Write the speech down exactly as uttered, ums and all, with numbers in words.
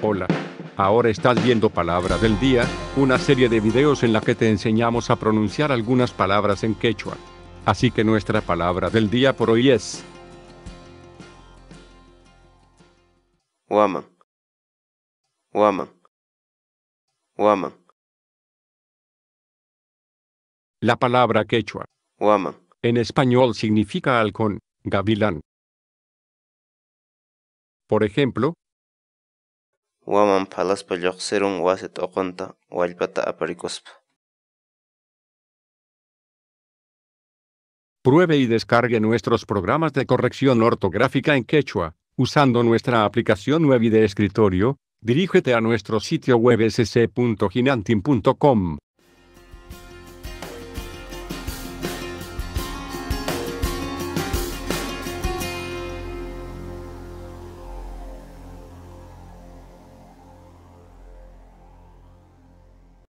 Hola. Ahora estás viendo Palabra del Día, una serie de videos en la que te enseñamos a pronunciar algunas palabras en quechua. Así que nuestra palabra del día por hoy es Waman, waman, waman, la palabra quechua. waman, En español significa halcón, gavilán. Por ejemplo, waman phalaspa lluqsirun wasi t'uqunta wallpata aparikuspa. pruebe y descargue nuestros programas de corrección ortográfica en quechua, usando nuestra aplicación web y de escritorio. Dirígete a nuestro sitio web s c punto ginantin punto com.